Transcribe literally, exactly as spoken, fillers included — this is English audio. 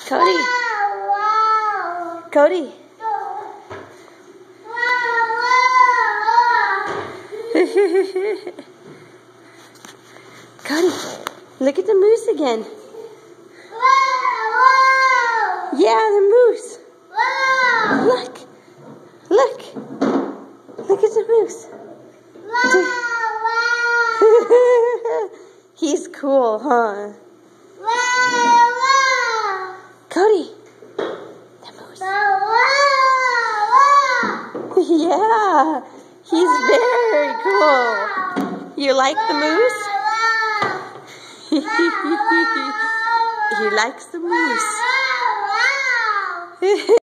Cody. Cody. Cody, look at the moose again. Yeah, the moose. Look. Look. Look at the moose. He's cool, huh? Cody. The moose. Yeah. He's very cool. You like the moose? He likes the moose.